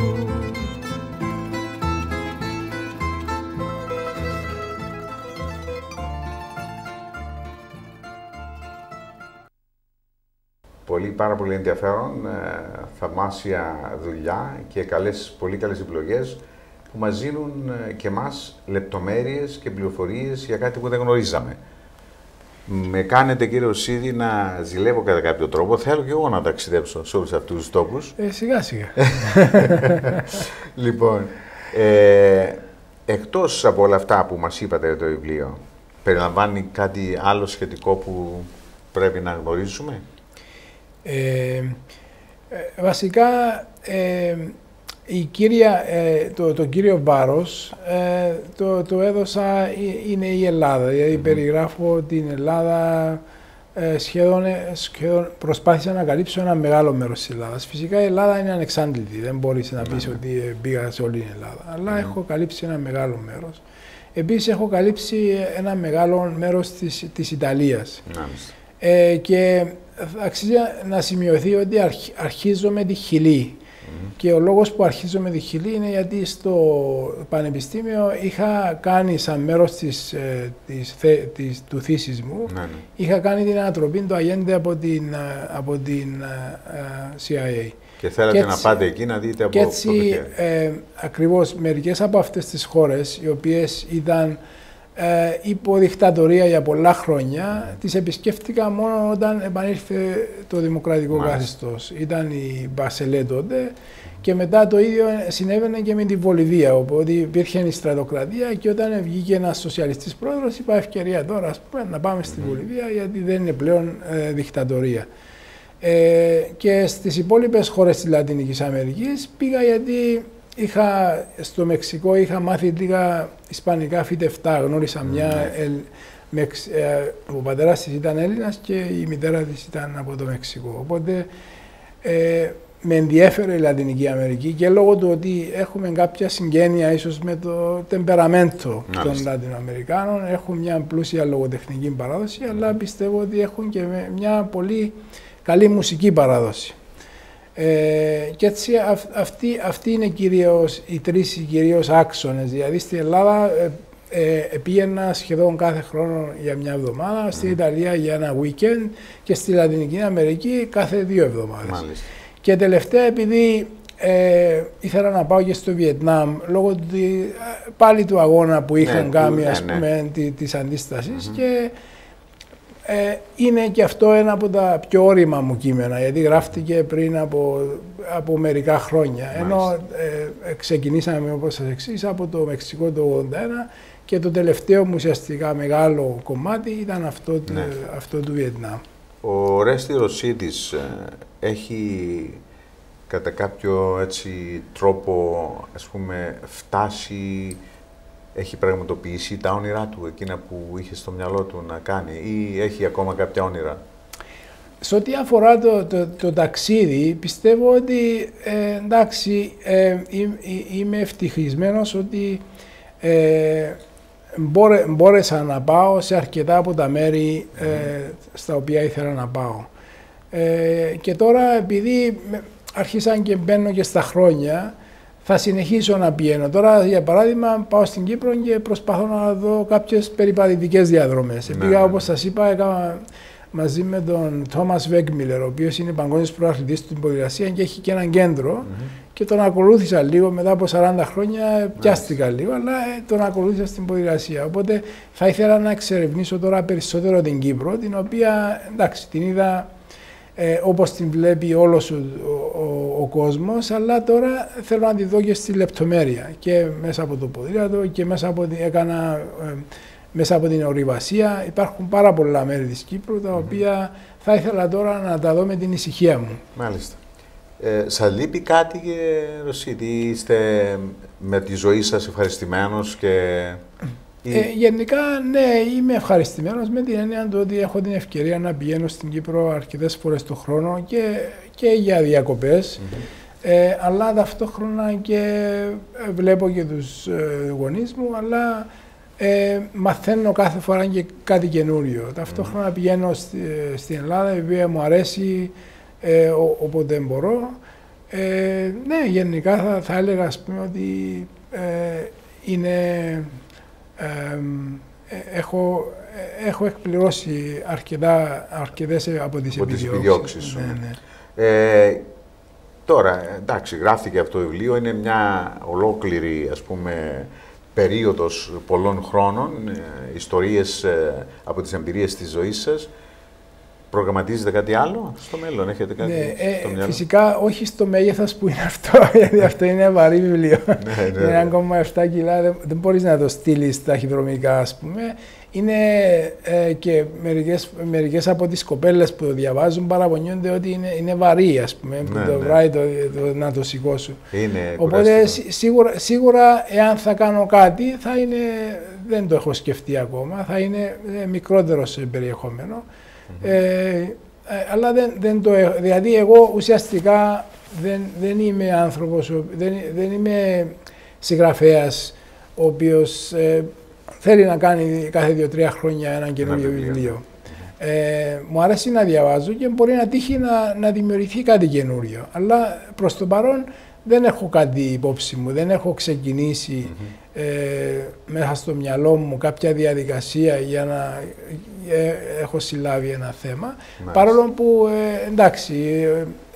Πάρα πολύ ενδιαφέρον, θαυμάσια δουλειά και πολύ καλές επιλογές που μας δίνουν και εμάς λεπτομέρειες και πληροφορίες για κάτι που δεν γνωρίζαμε. Με κάνετε, κύριε Ρωσίδη, να ζηλεύω κατά κάποιο τρόπο. Θέλω και εγώ να ταξιδέψω σε όλους αυτούς τους τόπους. Σιγά σιγά. Λοιπόν, εκτός από όλα αυτά που μας είπατε για το βιβλίο, περιλαμβάνει κάτι άλλο σχετικό που πρέπει να γνωρίζουμε? Βασικά, το κύριο βάρος το έδωσα είναι η Ελλάδα. Δηλαδή περιγράφω την Ελλάδα, σχεδόν προσπάθησα να καλύψω ένα μεγάλο μέρος της Ελλάδας. Φυσικά η Ελλάδα είναι ανεξάντλητη, δεν μπορείς να πεις ότι πήγα σε όλη την Ελλάδα, αλλά έχω καλύψει ένα μεγάλο μέρος. Επίσης έχω καλύψει ένα μεγάλο μέρος της Ιταλίας. Και αξίζει να σημειωθεί ότι αρχίζω με τη Χιλή. Και ο λόγος που αρχίζω με τη Χιλή είναι γιατί στο πανεπιστήμιο είχα κάνει σαν μέρος του θύσης μου, είχα κάνει την ανατροπή του Αγέντε από την CIA. Και θέλατε να πάτε εκεί να δείτε από έτσι, ακριβώς μερικές από αυτές τις χώρες, οι οποίες ήταν υπό δικτατορία για πολλά χρόνια, τις επισκέφτηκα μόνο όταν επανήλθε το δημοκρατικό καθεστώς. Ήταν η Μπασελέ τότε και μετά το ίδιο συνέβαινε και με τη Βολιβία, οπότε υπήρχε η στρατοκρατία και όταν βγήκε ένας σοσιαλιστής πρόεδρος είπα ευκαιρία τώρα να πάμε στη Βολιβία γιατί δεν είναι πλέον δικτατορία. Και στις υπόλοιπες χώρες της Λατινικής Αμερικής πήγα γιατί στο Μεξικό είχα μάθει λίγα ισπανικά φυτευτά. Γνώρισα μια. Ο πατέρας της ήταν Έλληνας και η μητέρα της ήταν από το Μεξικό. Οπότε με ενδιέφερε η Λατινική Αμερική και λόγω του ότι έχουμε κάποια συγγένεια ίσως με το τεμπεραμέντο των Λατινοαμερικάνων. Έχουν μια πλούσια λογοτεχνική παράδοση, αλλά πιστεύω ότι έχουν και μια πολύ καλή μουσική παράδοση. Και έτσι αυτοί είναι κυρίως οι τρεις κυρίως άξονες. Δηλαδή στην Ελλάδα πήγαινα σχεδόν κάθε χρόνο για μια εβδομάδα, στην Ιταλία για ένα weekend και στη Λατινική Αμερική κάθε 2 εβδομάδες. Μάλιστα. Και τελευταία επειδή ήθελα να πάω και στο Βιετνάμ λόγω πάλι του αγώνα που είχαν κάνει της αντίστασης και είναι και αυτό ένα από τα πιο όρημα μου κείμενα, γιατί γράφτηκε πριν από μερικά χρόνια. Ενώ ξεκινήσαμε, όπως σας εξήγησα, από το Μεξικό το 1981 και το τελευταίο μου ουσιαστικά μεγάλο κομμάτι ήταν αυτό του Βιετνάμ. Ο Ορέστη Ρωσίδης έχει κατά κάποιο τρόπο, ας πούμε, φτάσει, έχει πραγματοποιήσει τα όνειρά του, εκείνα που είχε στο μυαλό του να κάνει ή έχει ακόμα κάποια όνειρα? Σε ό,τι αφορά το ταξίδι, πιστεύω ότι εντάξει, είμαι ευτυχισμένος ότι μπόρεσα να πάω σε αρκετά από τα μέρη στα οποία ήθελα να πάω. Και τώρα επειδή άρχισαν και μπαίνω και στα χρόνια, θα συνεχίσω να πηγαίνω. Τώρα, για παράδειγμα, πάω στην Κύπρο και προσπαθώ να δω κάποιες περιπατητικές διαδρομές. Πήγα, όπως σας είπα, έκανα μαζί με τον Τόμας Βέγκμιλερ, ο οποίος είναι παγκόσμιος πρωταθλητής στην ποδηλασία και έχει και έναν κέντρο. Και τον ακολούθησα λίγο, μετά από 40 χρόνια πιάστηκα λίγο, αλλά τον ακολούθησα στην ποδηλασία. Οπότε θα ήθελα να εξερευνήσω τώρα περισσότερο την Κύπρο, την οποία, εντάξει, την είδα όπως την βλέπει όλος ο κόσμος, αλλά τώρα θέλω να τη δω και στη λεπτομέρεια. Και μέσα από το ποδήλατο και μέσα από την ορειβασία. Υπάρχουν πάρα πολλά μέρη της Κύπρου, τα οποία θα ήθελα τώρα να τα δω με την ησυχία μου. Μάλιστα. Σας λείπει κάτι, Ρωσίτη, είστε με τη ζωή σας ευχαριστημένος γενικά, ναι, είμαι ευχαριστημένος με την έννοια του ότι έχω την ευκαιρία να πηγαίνω στην Κύπρο αρκετές φορές το χρόνο και για διακοπές, αλλά ταυτόχρονα και βλέπω και τους γονείς μου, αλλά μαθαίνω κάθε φορά και κάτι καινούριο. Ταυτόχρονα πηγαίνω στην Ελλάδα, η οποία μου αρέσει όποτε μπορώ. Ναι, γενικά θα έλεγα, ας πούμε, ότι έχω εκπληρώσει αρκετές από τις επιδιώξεις σου. Ναι. Τώρα, εντάξει, γράφτηκε αυτό το βιβλίο, είναι μια ολόκληρη, ας πούμε, περίοδος πολλών χρόνων, ιστορίες από τις εμπειρίες της ζωής σας. Προγραμματίζετε κάτι άλλο στο μέλλον, έχετε κάτι στο μυαλό? Φυσικά όχι στο μέγεθος που είναι αυτό, γιατί αυτό είναι βαρύ βιβλίο. Είναι 1,7 κιλά, δεν μπορείς να το στείλεις ταχυδρομικά, ας πούμε. Είναι και μερικές από τις κοπέλες που το διαβάζουν παραπονιούνται ότι είναι βαρύ, ας πούμε, που το βράδυ να το σηκώσουν. Οπότε σίγουρα εάν θα κάνω κάτι, θα είναι, δεν το έχω σκεφτεί ακόμα, θα είναι μικρότερο σε περιεχόμενο. Αλλά δηλαδή εγώ ουσιαστικά δεν είμαι άνθρωπος, δεν είμαι συγγραφέας ο οποίος θέλει να κάνει κάθε 2-3 χρόνια ένα καινούριο βιβλίο. Μου αρέσει να διαβάζω και μπορεί να τύχει να δημιουργηθεί κάτι καινούριο. Αλλά προς το παρόν δεν έχω κάτι υπόψη μου, δεν έχω ξεκινήσει μέσα στο μυαλό μου κάποια διαδικασία για να έχω συλλάβει ένα θέμα. Παρόλο που, εντάξει,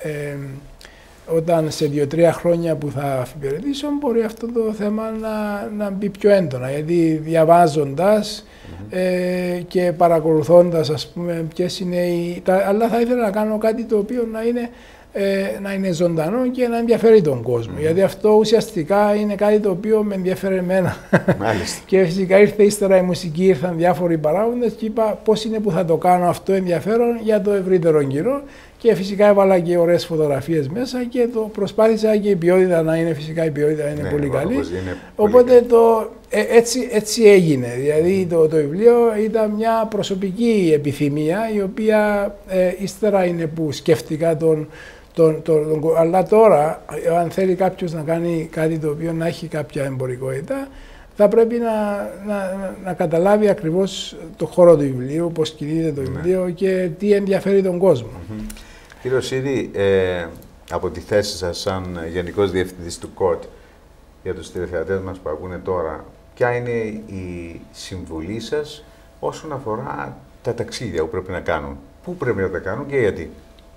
όταν σε 2-3 χρόνια που θα αφιπηρετήσω, μπορεί αυτό το θέμα να μπει πιο έντονα, γιατί διαβάζοντας και παρακολουθώντας, ας πούμε, ποιες είναι αλλά θα ήθελα να κάνω κάτι το οποίο να είναι ζωντανό και να ενδιαφέρει τον κόσμο. Γιατί αυτό ουσιαστικά είναι κάτι το οποίο με ενδιαφέρει εμένα. Και φυσικά ήρθε ύστερα η μουσική, ήρθαν διάφοροι παράγοντες και είπα πώς είναι που θα το κάνω αυτό ενδιαφέρον για το ευρύτερο κύριο. Και φυσικά έβαλα και ωραίες φωτογραφίες μέσα και το προσπάθησα και η ποιότητα να είναι, φυσικά η ποιότητα είναι πολύ καλή. Οπότε έτσι έγινε. Δηλαδή το βιβλίο ήταν μια προσωπική επιθυμία, η οποία ύστερα είναι που σκέφτηκα αλλά τώρα, αν θέλει κάποιος να κάνει κάτι το οποίο να έχει κάποια εμπορικότητα, θα πρέπει να καταλάβει ακριβώς το χώρο του βιβλίου, πώς κινείται το βιβλίο και τι ενδιαφέρει τον κόσμο. Κύριε Ρωσίδη, από τη θέση σας σαν Γενικός Διευθυντής του ΚΟΤ, για τους τηλεθεατές μας που ακούνε τώρα, ποια είναι η συμβουλή σας όσον αφορά τα ταξίδια που πρέπει να κάνουν? Πού πρέπει να τα κάνουν και γιατί?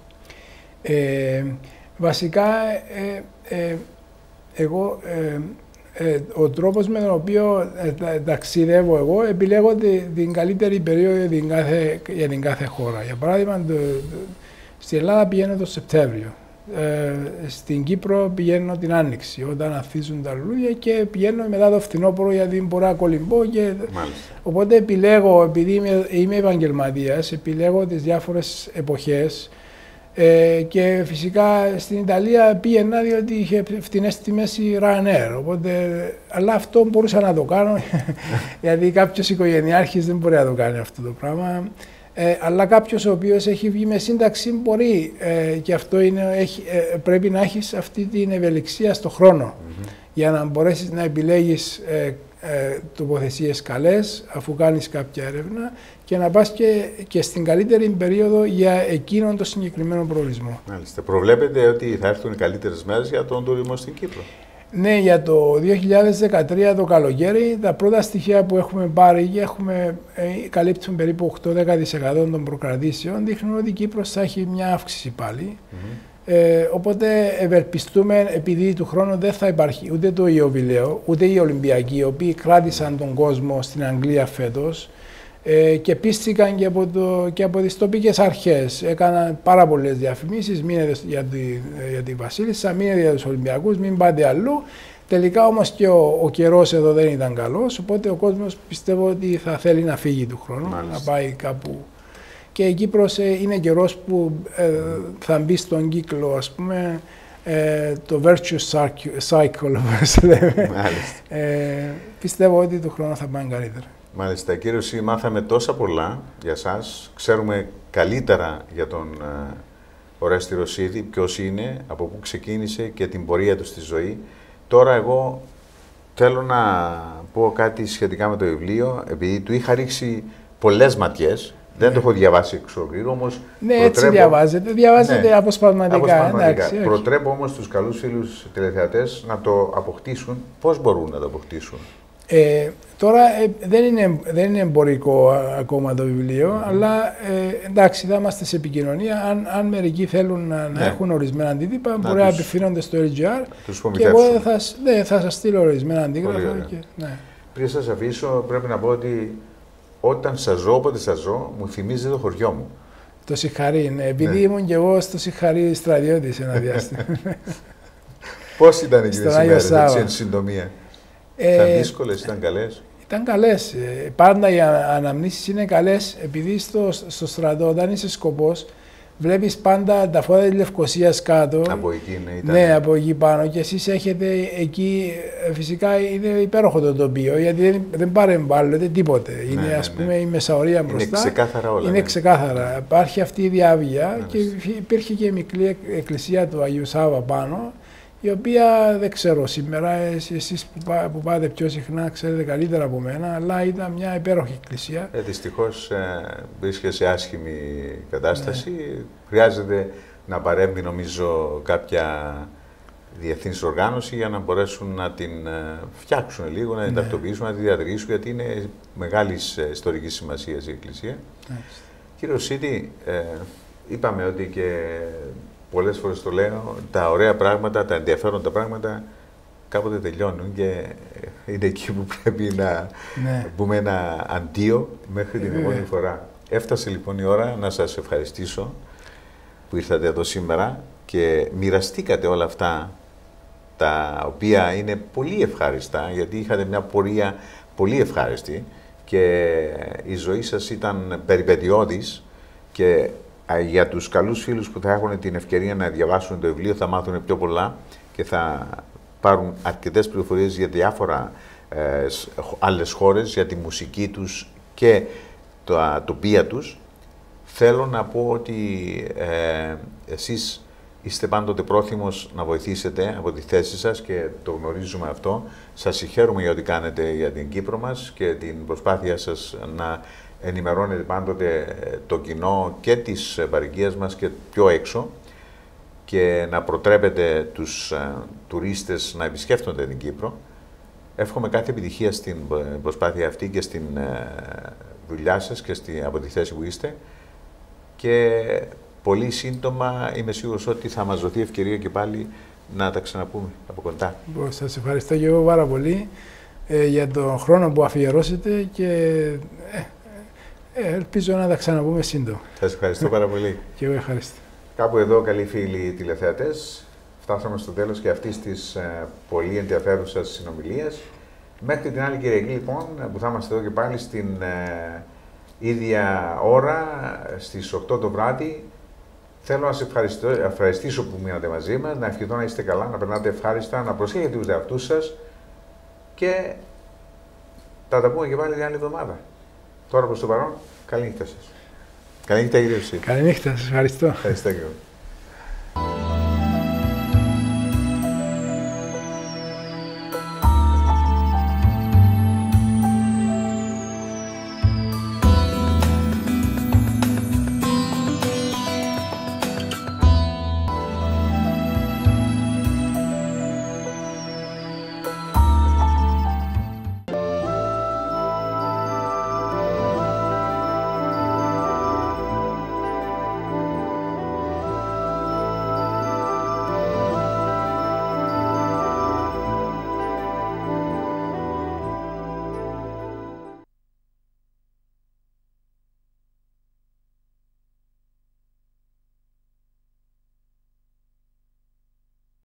Βασικά, εγώ ο τρόπος με τον οποίο ταξιδεύω εγώ, επιλέγω την καλύτερη περίοδο για την κάθε χώρα. Για παράδειγμα, στην Ελλάδα πηγαίνω το Σεπτέμβριο. Στην Κύπρο πηγαίνω την Άνοιξη, όταν ανθίζουν τα λουλούδια, και πηγαίνω μετά το φθινόπωρο, γιατί μπορώ να κολυμπώ. Οπότε επιλέγω, επειδή είμαι επαγγελματίας, επιλέγω τις διάφορες εποχές. Και φυσικά στην Ιταλία πήγαινα διότι είχε φτηνές τιμές η Ryanair, αλλά αυτό μπορούσα να το κάνω γιατί κάποιος οικογενειάρχης δεν μπορεί να το κάνει αυτό το πράγμα, αλλά κάποιος ο οποίος έχει βγει με σύνταξη μπορεί, και αυτό πρέπει να έχεις αυτή την ευελιξία στο χρόνο για να μπορέσεις να επιλέγεις τοποθεσίες καλές αφού κάνεις κάποια έρευνα και να πας και στην καλύτερη περίοδο για εκείνον το συγκεκριμένο προορισμό. Μάλιστα. Προβλέπετε ότι θα έρθουν οι καλύτερες μέρες για τον τουρισμό στην Κύπρο? Ναι, για το 2013 το καλοκαίρι, τα πρώτα στοιχεία που έχουμε πάρει και καλύπτουν περίπου 8-10% των προκρατήσεων, δείχνουν ότι η Κύπρος θα έχει μια αύξηση πάλι. Οπότε ευελπιστούμε, επειδή του χρόνου δεν θα υπάρχει ούτε το Ιωβιλέο, ούτε οι Ολυμπιακοί, οι οποίοι κράτησαν τον κόσμο στην Αγγλία φέτος και πίστηκαν και από τις τοπικές αρχές. Έκαναν πάρα πολλές διαφημίσεις, μείνετε για τη Βασίλισσα, μείνετε για τους Ολυμπιακούς, μην πάτε αλλού. Τελικά όμως και ο καιρός εδώ δεν ήταν καλός, οπότε ο κόσμος πιστεύω ότι θα θέλει να φύγει του χρόνου, να πάει κάπου. Και η Κύπρος είναι καιρός που θα μπει στον κύκλο, ας πούμε, το virtuous cycle, όπως λέμε. Πιστεύω ότι του χρόνου θα πάει καλύτερα. Μάλιστα. Κύριε Ρωσίδη, μάθαμε τόσα πολλά για σας. Ξέρουμε καλύτερα για τον Ορέστη Ρωσίδη, ποιος είναι, από πού ξεκίνησε και την πορεία του στη ζωή. Τώρα εγώ θέλω να πω κάτι σχετικά με το βιβλίο, επειδή του είχα ρίξει πολλές ματιές. Δεν το έχω διαβάσει εξ ολοκλήρου, όμως. Ναι, έτσι διαβάζεται. Διαβάζεται αποσπασματικά. Προτρέπω όμως τους καλούς φίλους τηλεθεατές να το αποκτήσουν. Πώς μπορούν να το αποκτήσουν? Τώρα δεν είναι εμπορικό ακόμα το βιβλίο, αλλά εντάξει, θα είμαστε σε επικοινωνία. Αν μερικοί θέλουν να έχουν ορισμένα αντίτυπα, μπορεί να απευθύνονται στο LGR και εγώ θα σας στείλω ορισμένα αντίγραφα. Πριν σας αφήσω, πρέπει να πω ότι όταν σας ζω, όποτε σας ζω, μου θυμίζει το χωριό μου. Το Σιχαρί, ναι. Επειδή ήμουν και εγώ στο Σιχαρί στρατιώτης ένα διάστημα. Πώς ήταν εκείνες οι μέρες, έτσι, εν συντομία? Ήταν δύσκολες, ήταν καλές? Ήταν καλές. Πάντα οι αναμνήσεις είναι καλές, επειδή στο στρατό, όταν είσαι σκοπός, βλέπεις πάντα τα φώτα της Λευκωσίας κάτω. Από εκεί, ναι, ήταν. Ναι, από εκεί πάνω. Και εσείς έχετε εκεί, φυσικά είναι υπέροχο το τοπίο, γιατί δεν παρεμβάλλεται τίποτε. Είναι, ας πούμε, η Μεσαωρία μπροστά. Είναι ξεκάθαρα όλα. Είναι ξεκάθαρα. Υπάρχει αυτή η διάβγεια και υπήρχε και η μικρή εκκλησία του Αγίου Σάβα πάνω, η οποία δεν ξέρω σήμερα, εσείς που πάτε πιο συχνά ξέρετε καλύτερα από μένα, αλλά ήταν μια υπέροχη εκκλησία. Δυστυχώς βρίσκεται σε άσχημη κατάσταση. Ναι. Χρειάζεται να παρέμβει, νομίζω, κάποια διεθνής οργάνωση για να μπορέσουν να την φτιάξουν λίγο, να την τακτοποιήσουν, να τη διατηρήσουν, γιατί είναι μεγάλης ιστορικής σημασίας η εκκλησία. Κύριε Ρωσίδη, είπαμε ότι και πολλές φορές το λέω, τα ωραία πράγματα, τα ενδιαφέροντα πράγματα κάποτε τελειώνουν και είναι εκεί που πρέπει να πούμε ένα αντίο μέχρι την επόμενη φορά. Έφτασε λοιπόν η ώρα να σας ευχαριστήσω που ήρθατε εδώ σήμερα και μοιραστήκατε όλα αυτά τα οποία είναι πολύ ευχάριστα, γιατί είχατε μια πορεία πολύ ευχάριστη και η ζωή σας ήταν περιπετειώδης και για τους καλούς φίλους που θα έχουν την ευκαιρία να διαβάσουν το βιβλίο θα μάθουν πιο πολλά και θα πάρουν αρκετές πληροφορίες για διάφορα άλλες χώρες, για τη μουσική τους και τα τοπία τους. Θέλω να πω ότι εσείς είστε πάντοτε πρόθυμος να βοηθήσετε από τη θέση σας και το γνωρίζουμε αυτό. Σας συγχαίρουμε για ό,τι κάνετε για την Κύπρο μας και την προσπάθεια σας να ενημερώνετε πάντοτε το κοινό και της παροικίας μας και πιο έξω και να προτρέπετε τους τουρίστες να επισκέφτονται την Κύπρο. Εύχομαι κάθε επιτυχία στην προσπάθεια αυτή και στην δουλειά σας και από τη θέση που είστε και πολύ σύντομα είμαι σίγουρος ότι θα μας δοθεί ευκαιρία και πάλι να τα ξαναπούμε από κοντά. Σας ευχαριστώ και εγώ πάρα πολύ για τον χρόνο που αφιερώσετε και ελπίζω να τα ξαναπούμε σύντομα. Σας ευχαριστώ πάρα πολύ. Και εγώ ευχαριστώ. Κάπου εδώ, καλοί φίλοι τηλεθεατές, φτάσαμε στο τέλος και αυτής της πολύ ενδιαφέρουσας συνομιλίας. Μέχρι την άλλη Κυριακή, λοιπόν, που θα είμαστε εδώ και πάλι στην ίδια ώρα, στις 8 το βράδυ, θέλω να σας ευχαριστήσω που μείνατε μαζί μας, να ευχηθώ να είστε καλά, να περνάτε ευχάριστα, να προσέχετε τους εαυτούς σας και θα τα πούμε και πάλι την άλλη εβδομάδα. Τώρα προς το παρόν, καλή νύχτα σας. Καλή νύχτα, κύριε Ρωσίδη. Καλή νύχτα, σας ευχαριστώ. Ευχαριστώ και εγώ.